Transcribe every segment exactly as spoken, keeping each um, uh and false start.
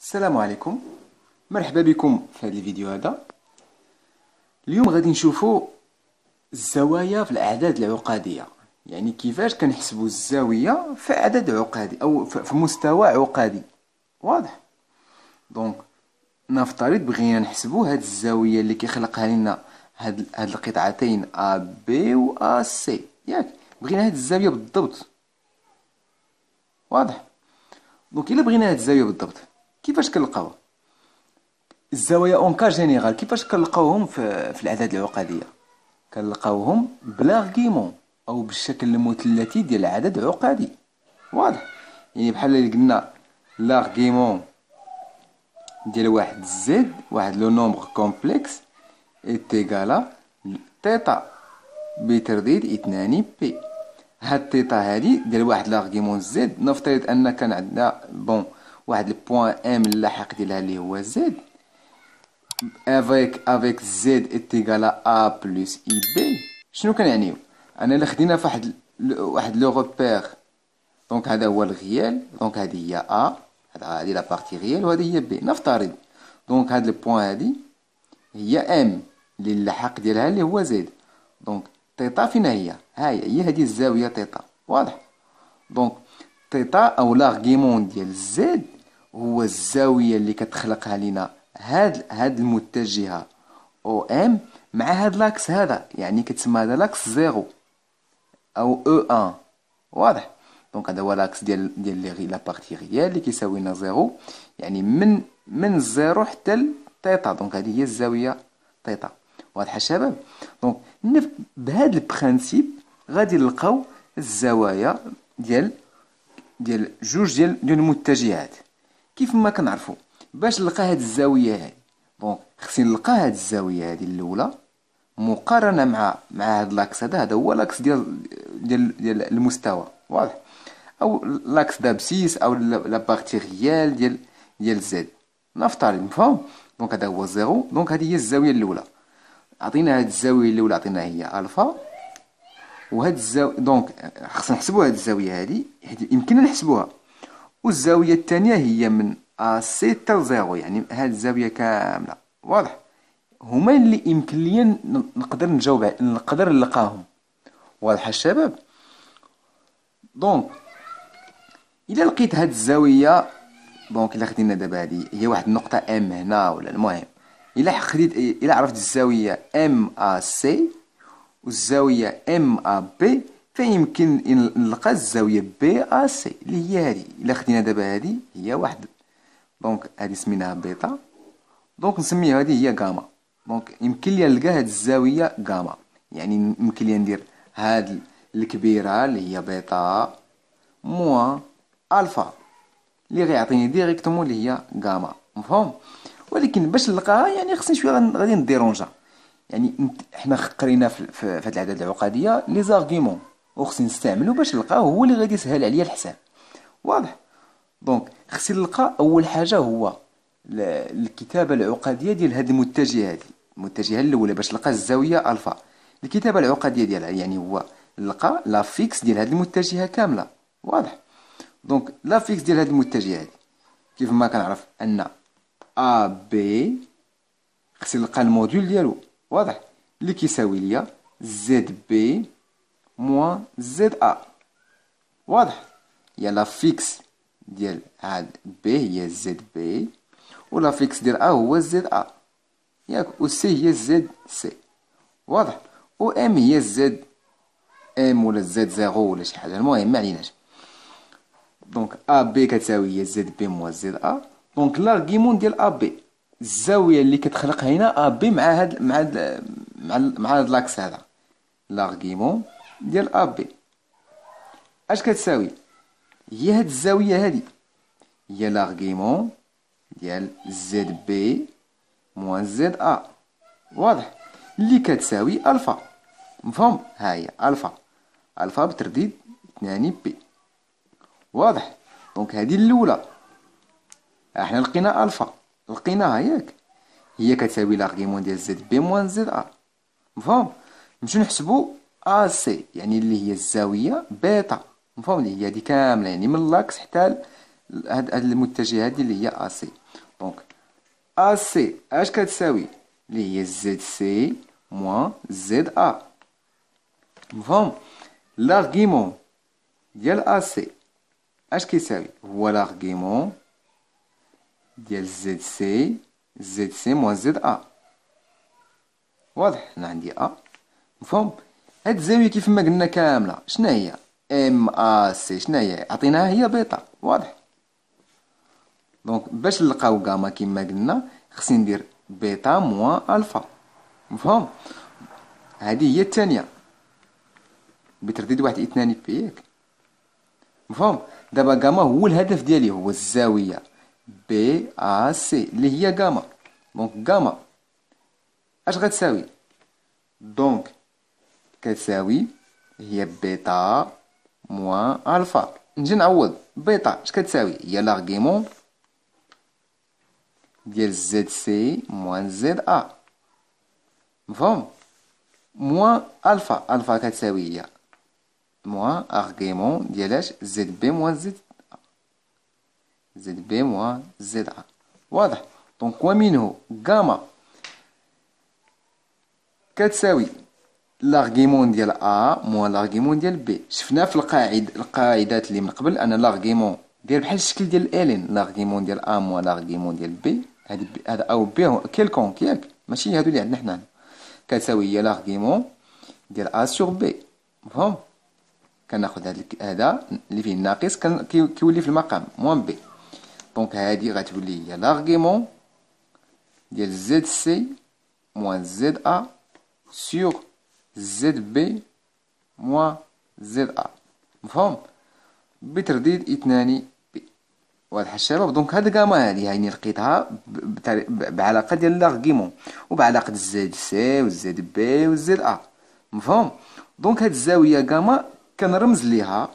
السلام عليكم. مرحبا بكم في هذا الفيديو هذا. اليوم غادي نشوفوا الزوايا في الاعداد العقديه، يعني كيفاش كنحسبوا الزاويه في عدد عقدي او في مستوى عقدي. واضح؟ دونك نفترض بغينا نحسبوا هاد الزاويه اللي كيخلقها لنا هاد هاد القطعتين ا بي و ا سي، ياك بغينا هاد الزاويه بالضبط. واضح؟ دونك الا بغينا هاد الزاويه بالضبط كيفاش كنلقاوها؟ الزوايا اون كا جينيرال كيفاش كنلقاوهم في, في الاعداد العقديه؟ كنلقاوهم بلاغيمون او بالشكل المثلثي ديال عدد عقدي. واضح؟ يعني بحال اللي قلنا لاغيمون ديال واحد زد، واحد لو نومبر كومبلكس ايتيغالا تيتا بترديد اثنان بي. هاد تيتا هادي ديال واحد لاغيمون زد، نفترض ان كان عندنا بون واحد البوان ام اللاحق ديالها اللي هو زد avec avec z est égal à a plus ib. شنو كنعنيو؟ انا الا خدينا فواحد واحد لو روبير، دونك هذا هو الغيال، دونك هذه هي ا، هذه لا بارتي غيال وهذه هي بي. نفترض دونك هاد البوان هادي هي ام اللي اللحاق ديالها اللي هو زد، دونك تيتا فين هي؟ ها هي هي هذه الزاويه تيتا. واضح؟ دونك تيتا او لاغيمون ديال زد هو الزاويه اللي كتخلقها لينا هاد هاد المتجهه او ام مع هاد لاكس هذا، يعني كتسمى هذا لاكس زيرو او او ان. واضح؟ دونك هذا هو لاكس ديال ديال لي غي لا بارتي ريال اللي كيساوي لنا زيرو، يعني من من الزيرو حتى لتيتا، دونك هذه هي الزاويه تيتا. واضح الشباب؟ دونك بهذا البرانسيپ غادي نلقاو الزوايا ديال ديال جوج ديال ديال المتجهات. كيف ما كنعرفوا باش نلقى هاد الزاويه هادي، دونك خصني نلقى هاد الزاويه هادي الاولى مقارنه مع مع هاد لاكس هذا، هذا هو لاكس ديال ديال ديال المستوى. واضح؟ او لاكس دابسيس او لا بارتي ريال ديال ديال زد. نفترض مفهوم؟ دونك هذا هو زيرو، دونك هذه هي الزاويه الاولى. عطينا هاد الزاويه الاولى، عطينا هي الفا، وهاد الزاويه دونك خصنا نحسبوا هاد الزاويه هادي، يمكننا نحسبوها. والزاويه الثانيه هي من ا سي حتى زيرو، يعني هاد الزاويه كامله. واضح؟ هما اللي يمكن ليا نقدر نجاوب نقدر نلقاهم. واضح الشباب؟ دونك الا لقيت هاد الزاويه، دونك الا خدينا دابا هادي هي واحد النقطه ام هنا، ولا المهم الا خديت الا عرفت الزاويه ام ا سي والزاويه ام ا بي، فيمكن نلقى الزاويه بي ا سي اللي هي هادي. الا خدينا دابا هادي هي واحد، دونك هادي سميناها بيتا، دونك نسميها هادي هي غاما. دونك يمكن لي نلقى هاد الزاويه غاما، يعني يمكن لي ندير هاد الكبيره اللي هي بيتا موان الفا اللي غيعطيني ديريكتومون اللي هي غاما. مفهوم؟ ولكن باش نلقاها يعني خصني شويه غادي نديرونجا، يعني حنا قرينا في, في, في هاد الاعداد العقديه لي زارغيمون وخصني نستعملو باش نلقاه، هو اللي غادي يسهل عليا الحساب. واضح؟ دونك خصني نلقى اول حاجه هو الكتابه العقديه ديال هاد المتجهه هادي، المتجهه الاولى باش نلقى الزاويه الفا. الكتابه العقديه ديالها يعني هو نلقى لا فيكس ديال هاد المتجهه كامله. واضح؟ دونك لا فيكس ديال هاد المتجهه هادي كيف ما كنعرف ان ا بي خصني نلقى الموديول ديالو. واضح؟ اللي كيساوي ليا زد بي موان زد ا. واضح؟ هي لا فيكس ديال هاد بي هي زد بي، ولا فيكس ديال ا هو زد ا، ياك؟ و سي هي زد سي. واضح؟ و ام هي زد ام ولا زد زيرو ولا شي حاجه، المهم ما عليناش. دونك ا بي كتساوي هي زد بي موان زد ا. دونك لارغيمون ديال ا بي، الزاويه اللي كتخلقها هنا ا بي مع هاد مع هاد مع مع هاد لاكس هذا، لارغيمون ديال ا بي اش كتساوي؟ هي هاد الزاويه هادي هي لارغيمون ديال زد بي موان زد ا. واضح؟ اللي كتساوي الفا. مفهوم؟ ها هي الفا، الفا بترديد اثنان بي. واضح؟ دونك هذه الاولى احنا لقينا الفا، لقيناها ياك؟ هي كتساوي لارغيمون ديال زد بي موان زد ا. مفهوم؟ نمشيو نحسبوا ا سي، يعني اللي هي الزاويه بيتا. مفهوم؟ اللي هي هذه كامله، يعني من لاكس حتى هاد المتجهه هذه اللي هي ا سي. ا سي اش كتساوي؟ اللي هي زد سي موان زد ا. مفهوم؟ لارغيمون ديال ا سي اش كيساوي؟ هو لارغيمون ديال زد سي زد سي موان زد ا. واضح؟ هنا عندي ا. مفهوم؟ هاد الزاوية كيف ما قلنا كاملة شنا هي؟ ام ا سي شنا هي؟ عطيناها هي بيتا. واضح؟ دونك باش نلقاو غاما كيما قلنا خصني ندير بيتا موان الفا. مفهوم؟ هذه هي الثانية بترديد واحد اثنان بي ياك. مفهوم؟ دابا غاما هو الهدف ديالي هو الزاوية بي ا سي اللي هي غاما. دونك غاما اش غتساوي؟ دونك كتساوي هي بيتا موان الفا. نجي نعوض بيتا اش كتساوي؟ هي لارغيمون ديال زد سي موان زد ا. مفهوم؟ موان الفا الفا كتساوي هي موان ارغيمون ديالاش زد بي موان زد ا. زد بي موان زد ا. واضح؟ دونك ومنه غاما كتساوي لارغيمون ديال ا موان لارغيمون ديال بي. شفنا في القاعد القاعدات اللي من قبل ان لارغيمون داير بحال الشكل ديال الالين. لارغيمون ديال ا موان لارغيمون ديال بي. هاد هذا او بي كيلكونك ياك ماشي هادو اللي عندنا حنا. كتساوي هي لارغيمون ديال ا سور بي. مفهوم؟ كناخذ هذا هذا اللي فيه الناقص كيولي في المقام موان بي. دونك هادي غتولي هي لارغيمون ديال زد سي موان زد ا سور زد بي موان زد ا. مفهوم؟ بترديد اثنان بي. واضح الشباب؟ دونك هاد غاما هادي هاني لقيتها بعلاقه ديال لارغيمون وبعلاقه زد سي وزد بي وزد ا. مفهوم؟ دونك هاد الزاويه غاما كنرمز ليها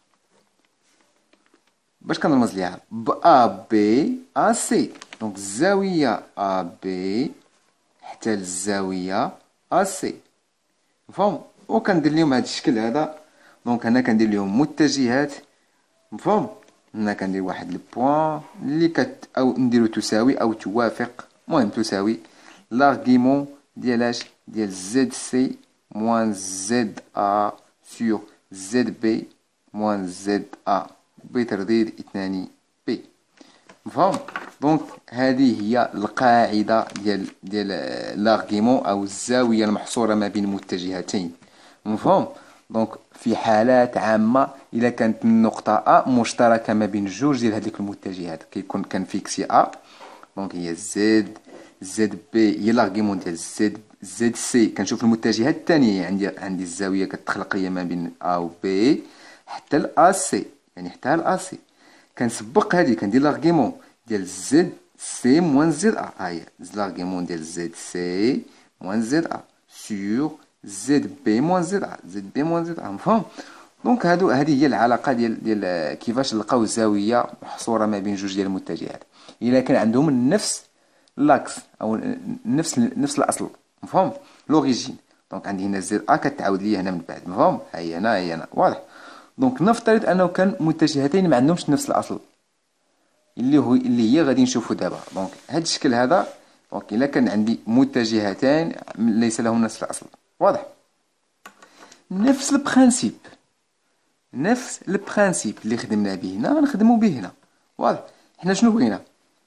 باش كنرمز ليها ب ا بي ا سي. دونك الزاويه ا بي حتى الزاويه ا سي. مفهوم؟ وكندير لهم هذا الشكل هذا. دونك هنا كندير لهم متجهات. مفهوم؟ هنا كندير واحد البوان اللي كت او نديرو تساوي او توافق. المهم تساوي لارغيمون ديالاش ديال زد سي موان زد ا سور زد بي موان زد ا بترديد اثنان بي. مفهوم؟ دونك هذه هي القاعده ديال ديال لارغيمون او الزاويه المحصوره ما بين متجهتين. مفهوم؟ دونك في حالات عامه اذا كانت النقطه ا مشتركه ما بين جوج ديال هذيك المتجهات كيكون كنفيكسي ا. دونك هي زد زد بي هي لارغيمون ديال زد زد سي. كنشوف المتجهات الثانيه عندي عندي الزاويه كتخلق لي ما بين ا و بي حتى الا سي يعني حتى الا سي. كنسبق هذه كندير لارغيمون ديال زد سي موان زد ا. ها هي لارغيمون ديال زد سي موان زد ا سور زد بي موان زد ا زد بي موان زد ا. مفهوم؟ دونك هادو هذه هي العلاقه ديال ديال كيفاش نلقاو زاويه محصوره ما بين جوج ديال المتجهات الا كان عندهم نفس لاكس او نفس نفس الاصل. مفهوم؟ لوريجين. دونك عندي هنا زد ا كتعاود لي هنا من بعد. مفهوم؟ ها هي هنا هي هنا. واضح؟ دونك نفترض انه كان متجهتين ما عندهمش نفس الاصل اللي هو اللي هي غادي نشوفو دابا. دونك هذا الشكل هذا. دونك الا كان عندي متجهتان ليس لهم نفس الاصل. واضح؟ نفس البرانسيب نفس البرانسيب اللي خدمنا به هنا غنخدمو به هنا. واضح؟ حنا شنو بغينا؟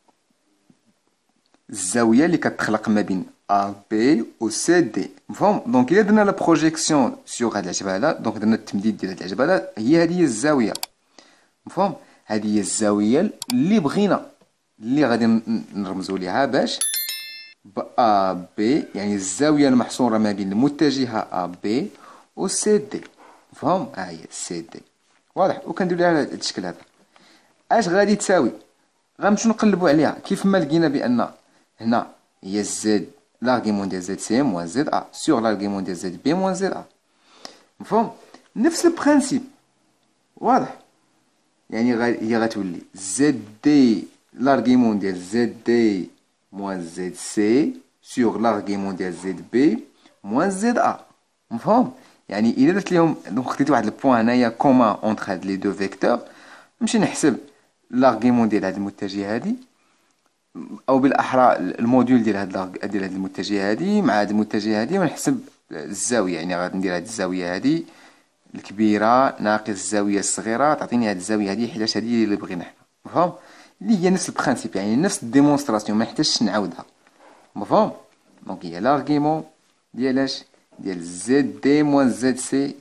الزاويه اللي كتخلق ما بين ا بي و سي دي. مفهوم؟ دونك الا درنا لا بروجيكسيون سور هاد العجبه دونك درنا التمديد ديال هاد العجبه هي هذه هي الزاويه. مفهوم؟ هذه هي الزاويه اللي بغينا اللي غادي نرمزوا ليها باش ب ا بي يعني الزاويه المحصوره ما بين المتجهه ا بي و سي دي. مفهوم؟ ها هي سي دي. واضح؟ وكندير لها هذا الشكل هذا. اش غادي تساوي؟ غنمشيو نقلبوا عليها كيف ما لقينا بان هنا هي زد لارغيمون ديال زد سي موان زد ا سور لارغيمون ديال زد بي موان زد ا. مفهوم؟ نفس البرانسيب. واضح؟ يعني غا هي غتولي زد دي لارغيمون ديال زد دي موان زد سي سور لارغيمون ديال زد بي موان زد ا. مفهوم؟ يعني الا درت لهم دونك خديت واحد البوان هنايا كومان اونتر هاد لي دو فيكتور نمشي نحسب لارغيمون ديال هاد المتجه هادي او بالاحرى الموديول ديال هاد لا- ديال هاد المتجهه هادي مع هاد المتجهه هادي، ونحسب الزاويه. يعني غادي ندير هاد الزاويه هادي الكبيره ناقص الزاويه الصغيره تعطيني هاد الزاويه هادي، حيت هادي اللي بغينا حنا. مفهوم؟ اللي هي نفس البرانسيپ، يعني نفس الديمونستراسيون، ما نحتاجش نعاودها. مفهوم؟ دونك هي لارغيمون ديال اش؟ ديال زد دي موان زد سي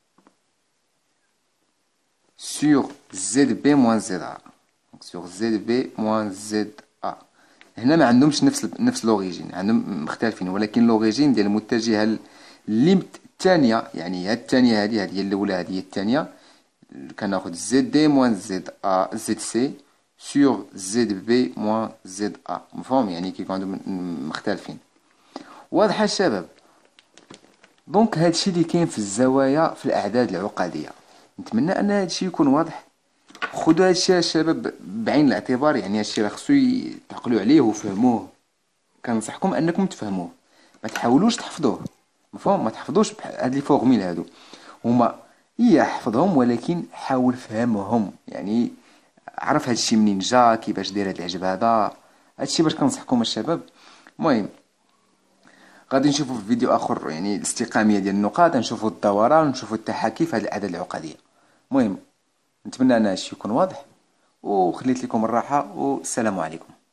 sur زد بي موان زد ا. sur زد بي موان زد ا. هنا ما عندهمش نفس نفس لوريجين، عندهم مختلفين، ولكن لوريجين ديال المتجهه اللي الثانيه، يعني هاد الثانيه هادي هادي هي الاولى، هادي هي الثانيه. كناخد زد دي موان زد ا زد سي سور زد بي موان زد ا. مفهوم؟ يعني كيكون عندهم مختلفين. واضحه الشباب؟ دونك هادشي اللي كاين في الزوايا في الاعداد العقديه. نتمنى ان هادشي يكون واضح. خذوا هادشي الشباب بعين الاعتبار، يعني هادشي راه خصو تعقلوا عليه وفهموه. كنصحكم انكم تفهموه، ما تحاولوش تحفظوه. مفهوم؟ ما تحفظوش هاد لي فورميل هادو، هما هي حفظهم ولكن حاول فهمهم. يعني عرف هادشي منين جا، كيفاش داير هاد العجب هذا. هادشي باش كنصحكم الشباب. المهم غادي نشوفوا في فيديو اخر يعني الاستقاميه ديال النقاط، نشوفوا الدوران، نشوفوا التحاكي في هاد الاعداد العقديه. المهم نتمنى ان هادشي يكون واضح، وخليت لكم الراحه، والسلام عليكم.